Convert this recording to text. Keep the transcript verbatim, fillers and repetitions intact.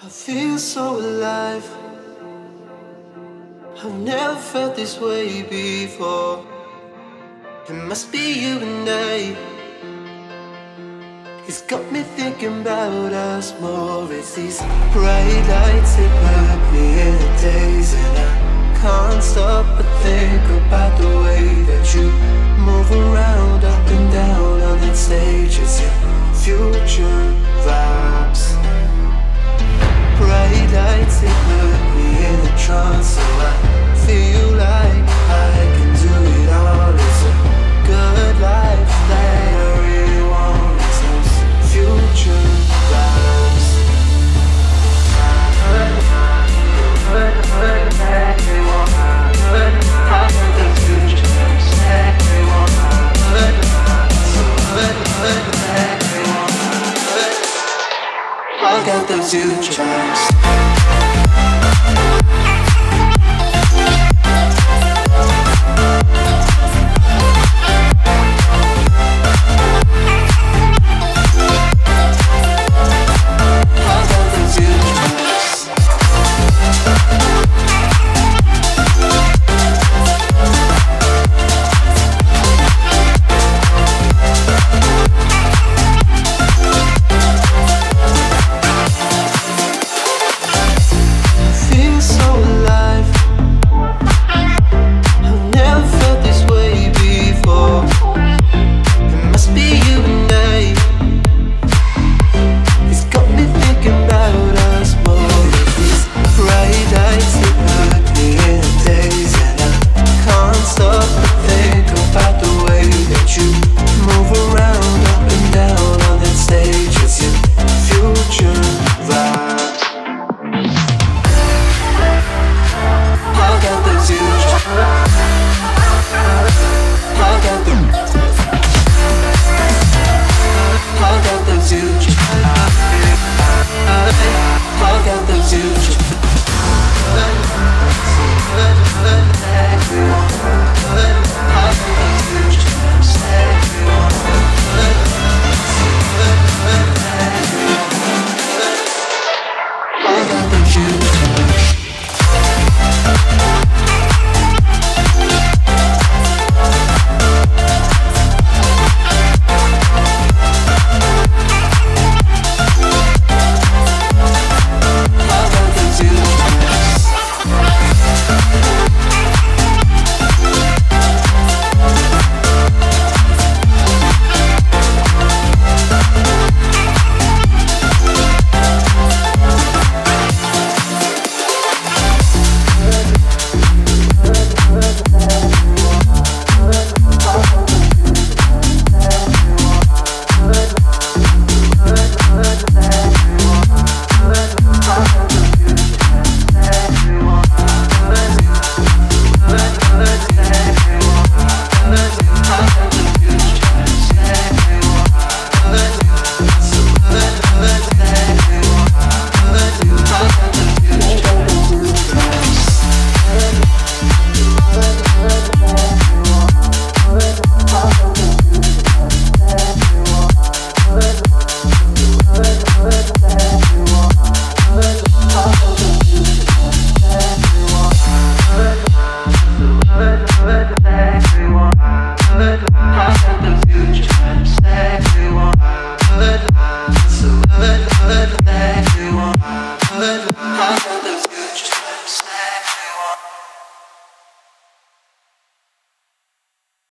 I feel so alive. I've never felt this way before. It must be you and I. It's got me thinking about us more. It's these bright lights that put me in a daze, and I can't stop but think about the way that you move around, up and down on that stage. It's your future vibes. Bright lights that put me in a trance, so I feel like I can do it all. It's a good life that I really want. It's those future vibes. I got those future vibes.